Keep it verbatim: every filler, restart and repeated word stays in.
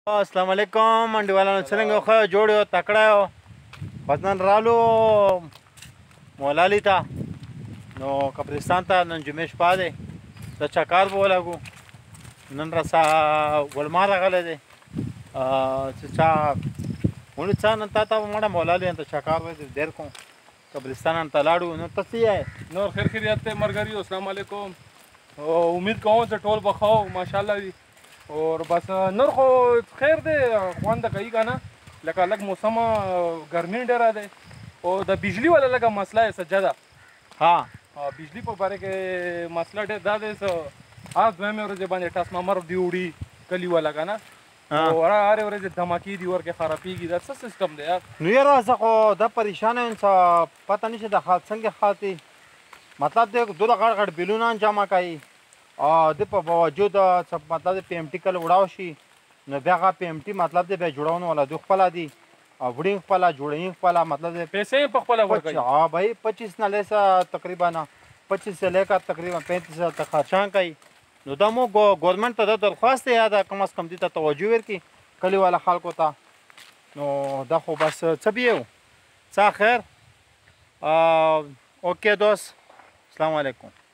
अस्सलाम वालेकुम मंडी वाला څنګه خو جوړ یو تکړه یو بدن رالو مولالی ته نو قبرستان ته نن جمعې شپه دی د چکار به ولګو نن راسه ګلمار راغلی دی چې چا ونې چا نن تا ته مړه مولالی ته چکار به ډېر کوم قبرستان ته لاړو نو ته څه یې نور خیر خیریت ته مرګري السلام علیکم امید کوم چې ټول بخاو ماشاءالله وي और बस नर खो खैर दे خوان د کوي کنه لکه لګ موسم ګرمي ډیره ده او د بجلی والا لګه مسله سجدا ها بجلی په باره کې مسله ډېر دا ده سو آ دوه مې ورځې باندې ټاس ممر دی وړي کلی والا کنه او را هر ورځې دماکی دی ورکه خرابېږي دا څه سیستم دی یار نو یاره زه خو د پریشان یم څه پته نشي د حال څنګه خاطي مطلب د دوه غړ غړ بیلونه جمع کوي د په باوجود مطلب د پی ایم ټي کله وړاو شي نو بیا هغه پی ایم ټي مطلب د بیا جوړونه والا دوی خپله دي او وړین خپله جوړین خپله مطلب د پیسې یې په خپله ورکوي ها بھائی پچیس نه لیسه تقریبا پچیس سے لے کر تقریبا پینتیس تک خرچان کوي نو دا مو ګورنمنټ ته د درخواست دی یا د کم از کم دې ته توجه ورکړي کلي والا خلکو ته نو دا خو بس څه به یو څه خیر اوکې دوست السلام علیکم